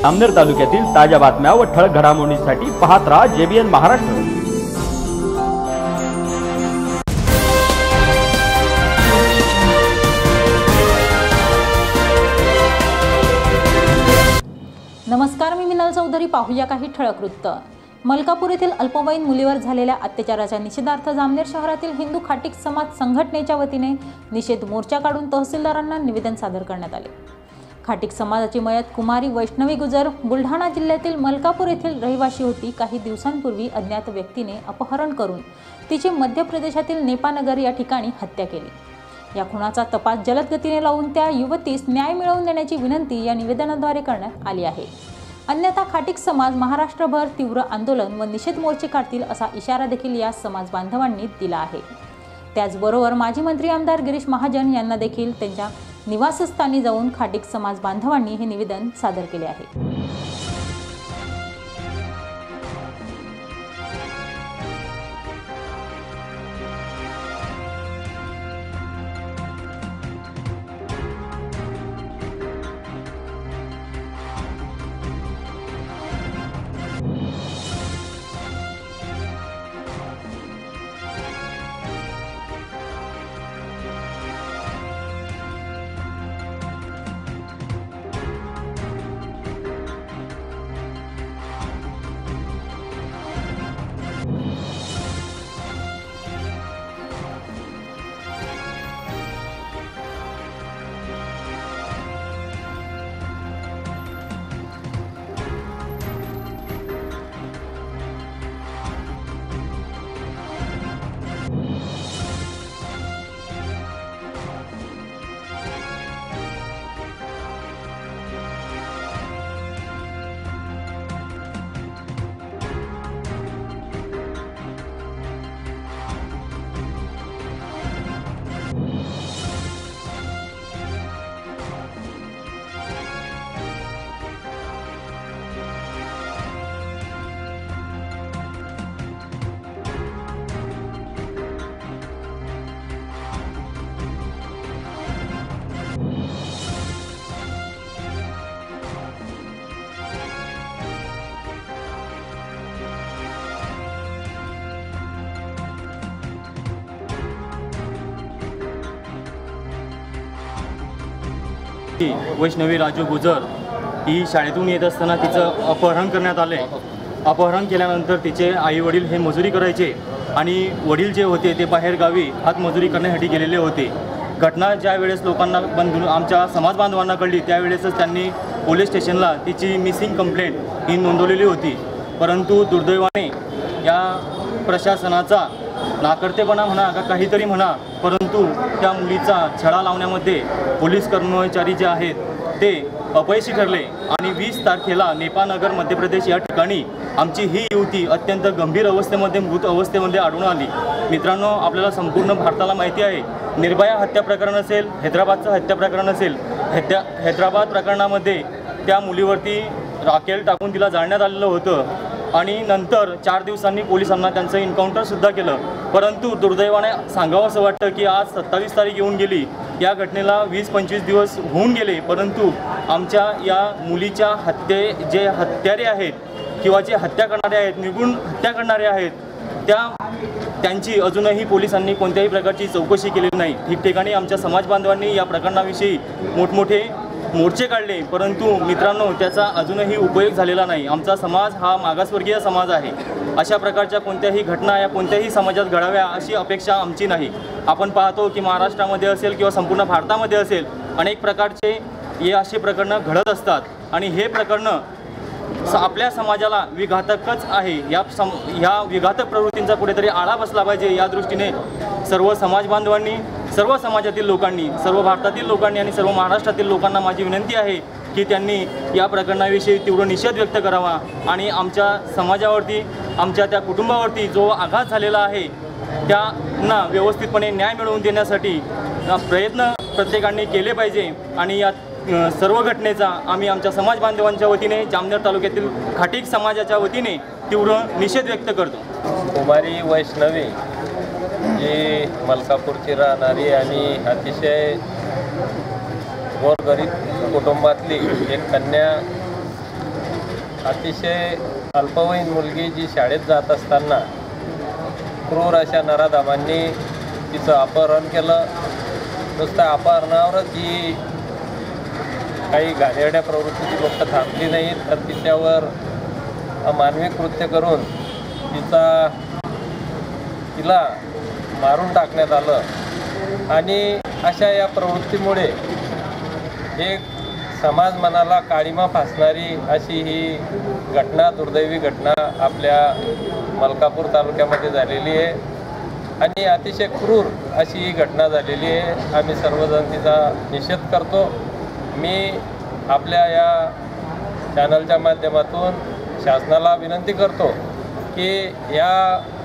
जामनेर तालुक्यातील ताज्या बातम्या व ठळक घडामोडींसाठी पाहत राहा JBN महाराष्ट्र। नमस्कार, मी मिनल चौधरी। पाहूया काही ठळक वृत्त। मलकापूर येथील अल्पवयीन मुलीवर झालेल्या अत्याचाराच्या निषेधार्थ जामनेर शहरातील हिंदू खाटीक समाज संघटनेच्या वतीने निषेध मोर्चा काढून तहसीलदारांना निवेदन सादर करण्यात आले। खाटीक समाजाची मयत कुमारी वैष्णवी गुजर बुलढाणा जिल्ह्यातील मलकापूर येथील रहिवासी होती। काही दिवसांपूर्वी अज्ञात व्यक्तीने अपहरण करून तिची मध्य प्रदेशातील नेपानगर या ठिकाणी हत्या केली। या खुनाचा तपास जलद गतीने लावून त्या युवतीस न्याय मिळवून देण्याची विनंती या निवेदनाद्वारे करण्यात आली आहे। अन्यथा खाटीक समाज महाराष्ट्रभर तीव्र आंदोलन व निषेध मोर्चे काढतील असा इशारा देखील या समाज बांधवांनी दिला आहे। त्याचबरोबर माजी मंत्री आमदार गिरीश महाजन यांना देखील त्यांच्या निवासस्थानी जाऊन खाटीक समाज बांधवांनी हे निवेदन सादर केले आहे। वैष्णवी राजू गुजर ही शाळेतून येत असताना तिचं अपहरण करण्यात आले। अपहरण केल्यानंतर तिचे आई वडील हे मजुरी करायचे आणि वडील जे होते ते बाहेर गावी हातमजुरी करण्यासाठी गेलेले होते। घटना ज्या वेळेस लोकांना आमच्या समाज बांधवांना कळली त्यावेळेसच त्यांनी पोलीस स्टेशनला तिची मिसिंग कंप्लेंट ही नोंदवलेली होती। परंतु दुर्दैवाने या प्रशासनाचा नाकर्तेपणा म्हणा का काहीतरी म्हणा, परंतु त्या मुलीचा छडा लावण्यामध्ये पोलीस कर्मचारी जे आहेत ते अपयशी ठरले आणि 20 तारखेला नेपानगर मध्य प्रदेश या ठिकाणी आमची ही युवती अत्यंत गंभीर अवस्थेमध्ये मृत अवस्थेमध्ये आढळून आली। मित्रांनो, आपल्याला संपूर्ण भारताला माहिती आहे, निर्भया हत्या प्रकरण असेल, हैदराबादचं हत्या प्रकरण असेल, हैदराबाद प्रकरणामध्ये त्या मुलीवरती राखेल टाकून तिला जाळण्यात आलेलं होतं आणि नंतर 4 दिवसांनी पोलिसांना त्यांचं एन्काउंटरसुद्धा केलं। परंतु दुर्दैवाने सांगावं असं वाटतं की आज 27 तारीख येऊन गेली, या घटनेला 20-25 दिवस होऊन गेले, परंतु आमच्या या मुलीच्या जे हत्यारे आहेत किंवा जे हत्या करणारे आहेत, निर्गुण हत्या करणारे आहेत, त्यांची अजूनही पोलिसांनी कोणत्याही प्रकारची चौकशी केलेली नाही। ठिकठिकाणी आमच्या समाज बांधवांनी या प्रकरणाविषयी मोठमोठे मोर्चे काढले, परंतु मित्रांनो त्याचा अजूनही उपयोग झालेला नाही। आमचा समाज हा मागासवर्गीय समाज आहे। अशा प्रकारच्या कोणत्याही घटना या कोणत्याही समाजात घडाव्या अशी अपेक्षा आमची नाही। आपण पाहतो की महाराष्ट्रामध्ये असेल किंवा संपूर्ण भारतामध्ये असेल अनेक प्रकारचे हे असे प्रकरणं घडत असतात आणि हे प्रकरणं आपल्या समाजाला विघातकच आहे। ह्या विघातक प्रवृत्तींचा कुठेतरी आळा बसला पाहिजे या दृष्टीने सर्व समाज बांधवांनी, सर्व समाजातील लोकांनी, सर्व भारतातील लोकांनी आणि सर्व महाराष्ट्रातील लोकांना माझी विनंती आहे की त्यांनी या प्रकरणाविषयी तीव्र निषेध व्यक्त करावा आणि आमच्या समाजावरती, आमच्या त्या कुटुंबावरती जो आघात झालेला आहे त्यांना व्यवस्थितपणे न्याय मिळवून देण्यासाठी प्रयत्न प्रत्येकाने केले पाहिजे। आणि या सर्व घटनेचा आम्ही आमच्या समाज बांधवांच्या वतीने, जामनेर तालुक्यातील खाटीक समाजाच्या वतीने तीव्र निषेध व्यक्त करतो। कुमारी वैष्णवी जी मलकापूरची राहणारी आणि अतिशय गोरगरीब कुटुंबातली एक कन्या अतिशय अल्पवयीन मुलगी जी शाळेत जात असताना क्रूर अशा नराधमांनी तिचं अपहरण केलं. नुसतं अपहरणावरच ही काही घाणेरड्या प्रवृत्तीची लोक थांबली नाहीत, तर तिच्यावर अमानवी कृत्य करून तिला मारून टाकण्यात आलं. आणि अशा या प्रवृत्तीमुळे एक समाज मनाला काळिमा फासणारी अशी ही घटना, दुर्दैवी घटना आपल्या मलकापूर तालुक्यामध्ये झालेली आहे आणि अतिशय क्रूर अशी ही घटना झालेली आहे. आम्ही सर्वजण तिचा निषेध करतो. मी आपल्या या चॅनलच्या माध्यमातून शासनाला विनंती करतो की या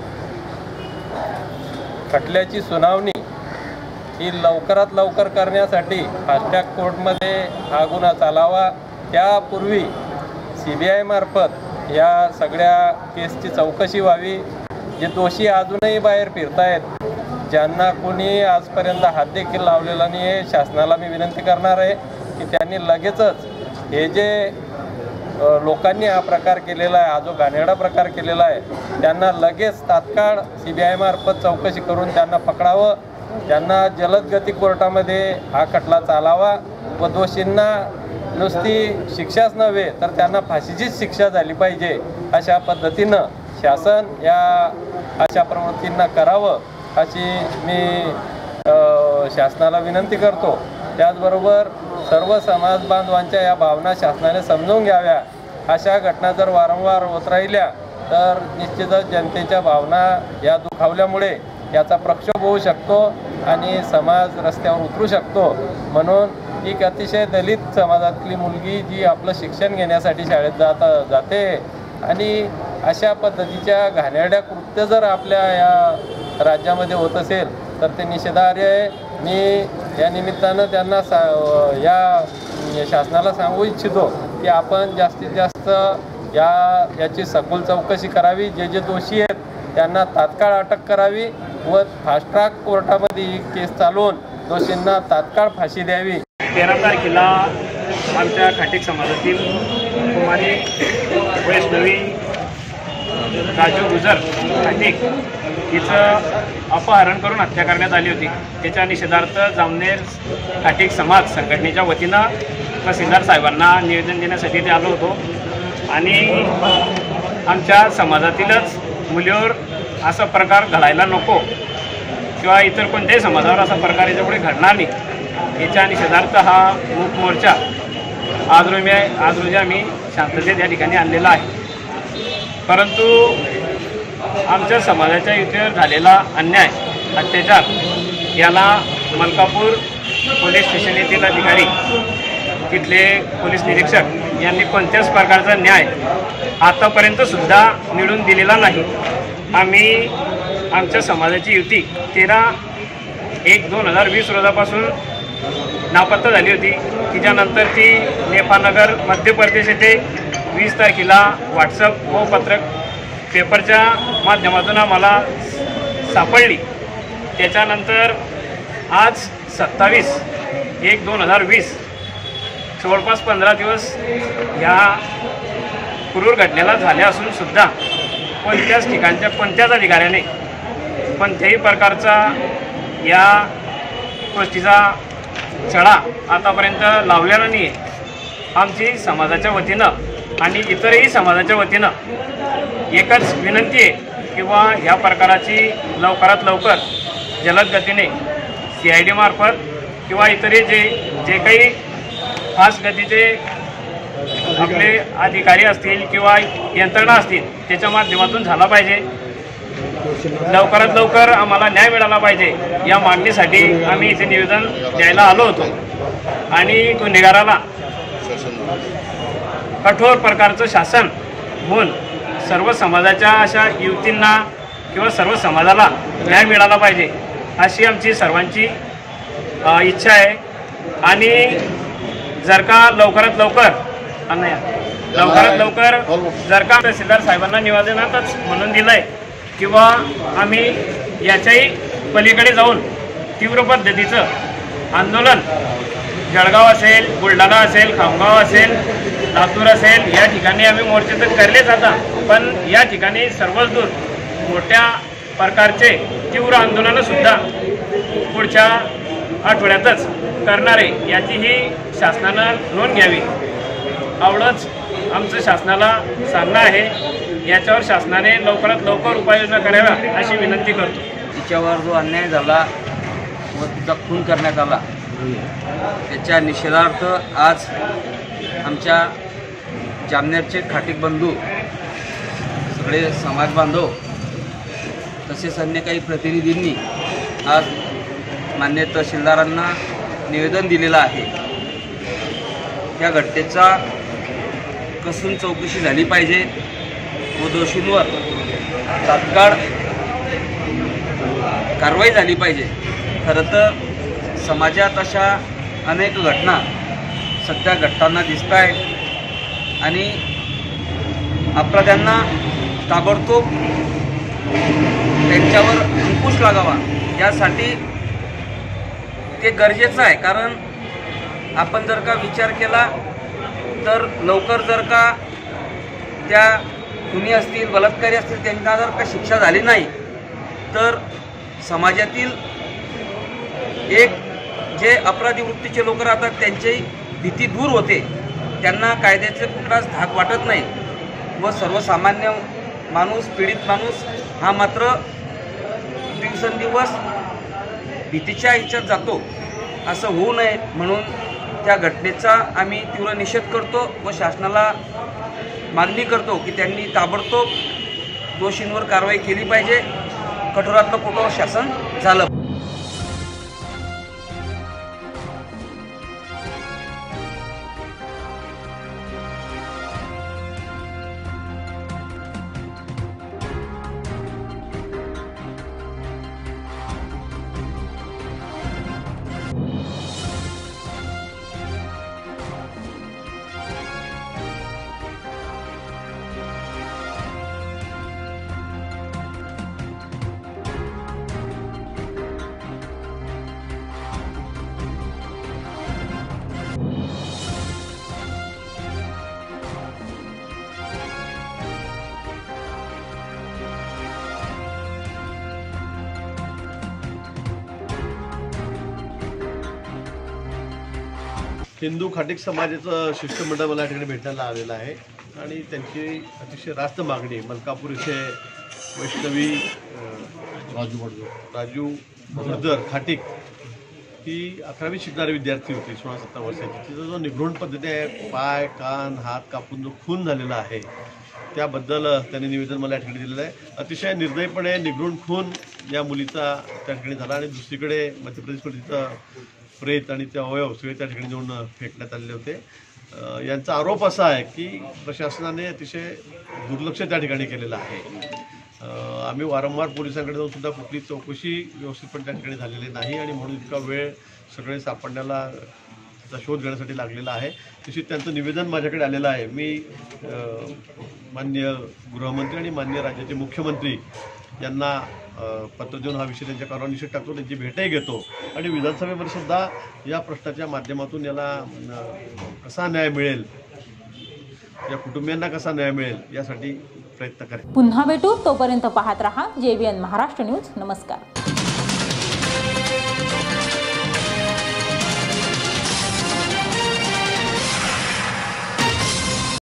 खटल्याची सुनावणी ही लवकरात लवकर करण्यासाठी फास्ट ट्रॅक कोर्टमध्ये हा गुन्हा चालावा. त्यापूर्वी CBI मार्फत या सगळ्या केसची चौकशी व्हावी. जे दोषी अजूनही बाहेर फिरतायत, ज्यांना कोणी आजपर्यंत हात देखील लावलेला नाही आहे, शासनाला मी विनंती करणार आहे की त्यांनी लगेचच हे जे लोकांनी हा प्रकार केलेला आहे, हा जो घाणेरडा प्रकार केलेला आहे, त्यांना लगेच तात्काळ CBI मार्फत चौकशी करून त्यांना पकडावं. त्यांना जलद गती कोर्टामध्ये हा खटला चालावा व दोषींना नुसती शिक्षाच नव्हे तर त्यांना फाशीचीच शिक्षा झाली पाहिजे. अशा पद्धतीनं शासन या अशा प्रवृत्तींना करावं अशी मी शासनाला विनंती करतो. त्याचबरोबर सर्व समाज बांधवांच्या या भावना शासनाने समजून घ्याव्या. अशा घटना जर वारंवार होत राहिल्या तर निश्चितच जनतेच्या भावना या दुखावल्यामुळे याचा प्रक्षोभ होऊ शकतो आणि समाज रस्त्यावर उतरू शकतो. म्हणून एक अतिशय दलित समाजातली मुलगी जी आपलं शिक्षण घेण्यासाठी शाळेत जाते आणि अशा पद्धतीच्या घाणेरड्या कृत्य जर आपल्या या राज्यामध्ये होत असेल तर ते निषेधार्ह आहे. मी या निमित्तानं त्यांना या शासनाला सांगू इच्छितो की आपण जास्तीत जास्त याची सखोल चौकशी करावी. जे जे दोषी आहेत त्यांना तात्काळ अटक करावी व फास्ट ट्रॅक कोर्टामध्ये ही केस चालवून दोषींना तात्काळ फाशी द्यावी. 13 तारखेला आमच्या खाटीक समाजातील कुमारी वैष्णवी राजू गुजर खाटीक हिचं अपहरण करून हत्या करण्यात आली होती. त्याच्या निषेधार्थ जामनेर खाटीक समाज संघटनेच्या वतीनं तहसीलदार साहेबांना निवेदन देण्यासाठी ते आलो होतो आणि आमच्या समाजातीलच मुलीवर असा प्रकार घडायला नको किंवा इतर कोणत्याही समाजावर असा प्रकार याच्यापुढे घडणार नाही याच्या निषेधार्थ हा मूक मोर्चा आज रोजी आम्ही शांततेत या ठिकाणी आणलेला आहे. परंतु आमच्या समाजाच्या युतीवर झालेला अन्याय, अत्याचार याला मलकापूर पोलीस स्टेशन येथील अधिकारी, तिथले पोलीस निरीक्षक यांनी कोणत्याच प्रकारचा न्याय आतापर्यंत सुद्धा मिळवून दिलेला नाही. आम्ही आमच्या समाजाची युती 13/1/2020 रोजापासून नापत्ता झाली होती. तिच्यानंतर ती नेपानगर मध्य प्रदेश येथे 20 तारखेला व्हॉट्सअप व पत्रक पेपरच्या माध्यमातून आम्हाला सापडली. त्याच्यानंतर आज 27/1/2020 जवळपास 15 दिवस या क्रूर घटनेला झाले असून सुद्धा कोणत्याच ठिकाणच्या कोणत्याच अधिकाऱ्याने कोणत्याही प्रकारचा या गोष्टीचा छडा आतापर्यंत लावलेला नाही आहे. आमची समाजाच्या वतीनं आणि इतरही समाजाच्या वतीनं एकच विनंती आहे किंवा ह्या प्रकाराची लवकरात लवकर जलद गतीने CID मार्फत किंवा इतरही जे काही फास्ट गतीचे आपले अधिकारी असतील किंवा यंत्रणा असतील त्याच्या माध्यमातून झाला पाहिजे. लवकरात लवकर आम्हाला न्याय मिळाला पाहिजे या मागणीसाठी आम्ही इथे निवेदन द्यायला आलो होतो आणि गुन्हेगाराला कठोर प्रकारचं शासन होऊन सर्व समाजाच्या अशा युवतींना किंवा सर्व समाजाला न्याय मिळाला पाहिजे अशी आमची सर्वांची इच्छा आहे. आणि जर का लवकरात लवकर जर का तहसीलदार साहेबांना निवेदनातच म्हणून दिलं आहे किंवा आम्ही याच्याही पलीकडे जाऊन तीव्र पद्धतीचं आंदोलन जळगाव असेल, बुलढाणा असेल, खामगाव असेल, लातूर असेल या ठिकाणी आम्ही मोर्चे तर करलेच आता, पण या ठिकाणी सर्वच दूर मोठ्या प्रकारचे तीव्र आंदोलनंसुद्धा पुढच्या आठवड्यातच करणार आहे, याचीही शासनानं नोंद घ्यावी एवढंच आमचं शासनाला सांगणं आहे। याच्यावर शासनाने लवकरात लवकर उपाययोजना कराव्या अशी विनंती करतो। तिच्यावर जो अन्याय झाला व तिचा खून करण्यात आला त्याच्या निषेधार्थ आज आमच्या जामनेरचे खाटीक बंधू, सगळे समाज बांधव तसेच अन्य काही प्रतिनिधींनी आज मान्य तहसीलदारांना निवेदन दिलेलं आहे। या घटनेचा कसून चौकशी झाली पाहिजे व दोषींवर तात्काळ कारवाई झाली पाहिजे। खरं तर समाजात अशा अनेक घटना सध्या घडताना दिसत आहेत आणि अपराध्यांना ताबडतोब त्यांच्यावर अंकुश लागावा यासाठी ते गरजेचं आहे। कारण आपण जर का विचार केला तर लवकर जर का त्या खुनी असतील, बलात्कारी असतील, त्यांना जर का शिक्षा झाली नाही तर समाजातील एक जे अपराधी वृत्तीचे लोक राहतात त्यांची भीती दूर होते, त्यांना कायद्याचे कुठलाच धाक वाटत नाही व सर्वसामान्य माणूस, पीडित माणूस हा मात्र दिवसेंदिवस भीतीच्या ह्याच्यात जातो। असं होऊ नये म्हणून त्या घटनेचा आम्ही तीव्र निषेध करतो व शासनाला मागणी करतो की त्यांनी ताबडतोब दोषींवर कारवाई केली पाहिजे, कठोरातलं कठोर शासन झालं। हिंदू खाटीक समाजाचं शिष्टमंडळ मला या ठिकाणी भेटायला आलेलं आहे आणि त्यांची अतिशय रास्त मागणी मलकापूर इथे वैष्णवी राजू गुर्जर खाटीक ही 11वी शिकणारी विद्यार्थी होती, 16-17 वर्षाची। तिचा जो निघृण पद्धतीने पाय, कान, हात कापून जो खून झालेला आहे त्याबद्दल त्यांनी निवेदन मला या ठिकाणी दिलेलं आहे। अतिशय निर्दयीपणे निघृण खून या मुलीचा त्या ठिकाणी झाला आणि दुसरीकडे मध्य प्रदेशमध्ये तिथं प्रेत आणि ते अवयव सगळे त्या ठिकाणी जाऊन फेकण्यात आलेले होते। यांचा आरोप असा आहे की प्रशासनाने अतिशय दुर्लक्ष त्या ठिकाणी केलेलं आहे। आम्ही वारंवार पोलिसांकडे जाऊन सुद्धा कुठली चौकशी व्यवस्थितपणे त्या ठिकाणी झालेली नाही आणि म्हणून इतका वेळ सगळे सापडण्याला त्याचा शोध घेण्यासाठी लागलेला आहे। तसेच त्यांचं निवेदन माझ्याकडे आलेलं आहे। मी माननीय गृहमंत्री आणि माननीय राज्याचे मुख्यमंत्री यांना पत्र देऊन हा विषय त्यांच्या कानावर निश्चित टाकतो, त्यांची भेटही घेतो आणि विधानसभेमध्ये सुद्धा या प्रश्नाच्या माध्यमातून याला कसा न्याय मिळेल, या कुटुंबियांना कसा न्याय मिळेल यासाठी प्रयत्न करेल। पुन्हा भेटू, तोपर्यंत पाहत रहा JBN महाराष्ट्र न्यूज। नमस्कार।